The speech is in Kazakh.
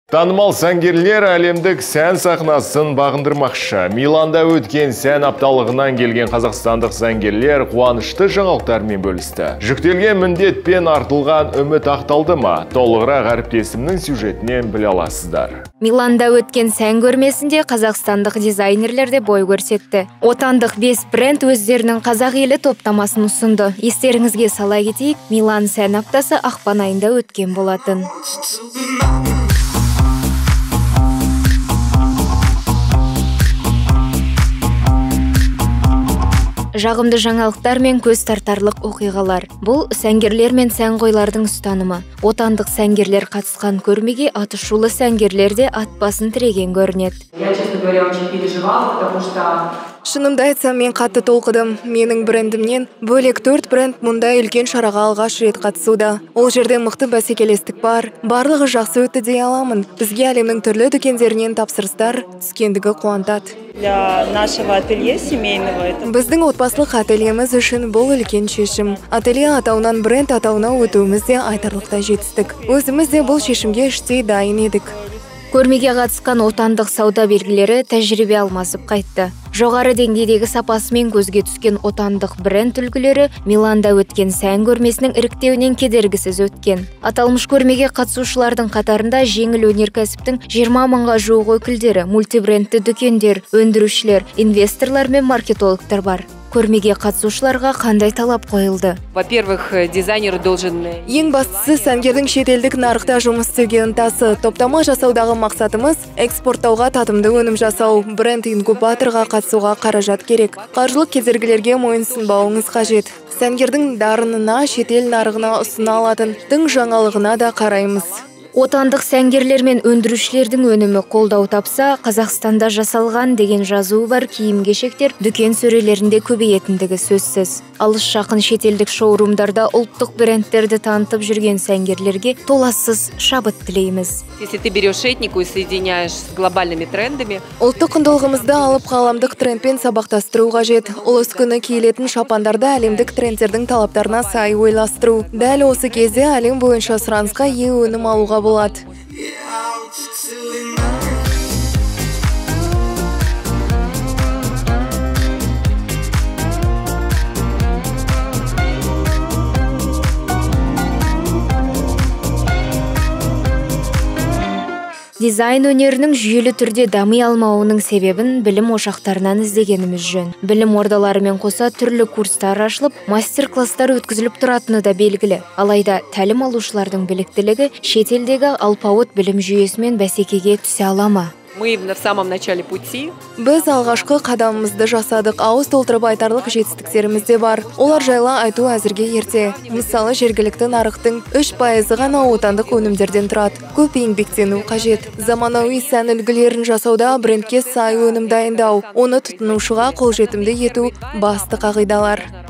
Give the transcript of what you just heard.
Танымал сәнгерлер әлемдік сән сахнасын бағындырмақшы. Миланда өткен сән апталығынан келген қазақстандық сәнгерлер қуанышты жаңалықтармен бөлісті. Жүктелген міндетпен артылған үміт ақталды ма? Толығырақ әріптесімнің сюжетінен біле аласыздар. Миланда өткен сән көрмесінде қазақстандық дизайнерлер де бой көрсетті. Отандық 5 бренд өздерінің қазақ елі топтамасын ұсынды. Естеріңізге сала кетейік, Милан сән аптасы ақпан айында өткен болатын. Жағымды жаңалықтар мен көз тартарлық оқиғалар. Бұл сәнгерлер мен сәнқойлардың ұстанымы. Отандық сәнгерлер қатысқан көрмеге атышулы сәнгерлер де ат басын тіреген көрінеді. Я, честно говоря, очень переживала, потому что шынымды айтсам, мен қатты толқыдым. Менің брендімнен бөлек 4 бренд мұндай үлкен шараға алғаш рет қатысуда. Ол жерде мықты бәсекелестік бар. Барлығы жақсы өтті дей аламын. Бізге әлемнің түрлі дүкендерінен тапсырыстар түскендігі қуантады. Для нашего ателье семейного это... Біздің отбасылық ательеміз үшін бұл үлкен шешім. Ателье атауынан бренд атауына өтуіміз де айтарлықтай жетістік. Өзіміз де бұл шешімге іштей дайын едік. Көрмеге қатысқан отандық сауда белгілері тәжірибе алмасып қайтты. Жоғары деңгейдегі сапасымен көзге түскен отандық бренд үлгілері Миланда өткен сән көрмесінің іріктеуінен кедергісіз өткен. Аталмыш көрмеге қатысушылардың қатарында жеңіл өнеркәсіптің 20 мыңға жуық өкілдері, мультибрендті дүкендер, өндірушілер, инвесторлар мен маркетологтар бар. Көрмеге қатысушыларға қандай талап қойылды? Во-первых, дизайнер должен... Ең бастысы сәнгердің шетелдік нарықта жұмыс істеуге ынтасы. Топтама жасаудағы мақсатымыз экспорттауға татымды өнім жасау. Бренд инкубаторға қатысуға қаражат керек. Қаржылық кедергілерге мойынсынбауыңыз қажет. Сәнгердің дарынына, шетел нарығына ұсына алатын тың жаңалығына да қараймыз. Отандық сәнгерлер мен өндірушілердің өнімі қолдау тапса, Қазақстанда жасалған деген жазуы бар киім-кешектер дүкен сөрелерінде көбейетіндігі сөзсіз. Алыс жақын шетелдік шоурумдарда ұлттық брендтерді танытып жүрген сәнгерлерге толассыз шабыт тілейміз. Если ты берешь этнику и соединяешь с глобальными трендами, ұлттық құндылығымызды алып ғаламдық трендпен сабақтастыру қажет. Ұлыс күні киілетін шапандарды әлемдік трендтердің талаптарына сай ойластыру. Дәл осы кезде әлем бойынша сұранысқа ие өнім алуға болады. Дизайн өнерінің жүйелі түрде дами алмауының себебін білім ошақтарынан іздегеніміз жөн. Білім ордаларымен қоса түрлі курстар ашылып, мастер-класстар өткізіліп тұратыны да белгілі. Алайда тәлім алушылардың біліктілігі шетелдегі алпауыт білім жүйесімен бәсекеге түсе ала ма? мы в самом начале пути. Біз алғашқы қадамымызды жасадық, ауыз толтырып айтарлық жетістіктеріміз де бар. Олар жайлы айту әзірге ерте. Мысалы, жергілікті нарықтың 3% ғана отандық өнімдерден тұрады. Көп еңбектену қажет. Заманауи сән үлгілерін жасауда брендке сай өнім дайындау, оны тұтынушыға қолжетімді ету басты қағидалар.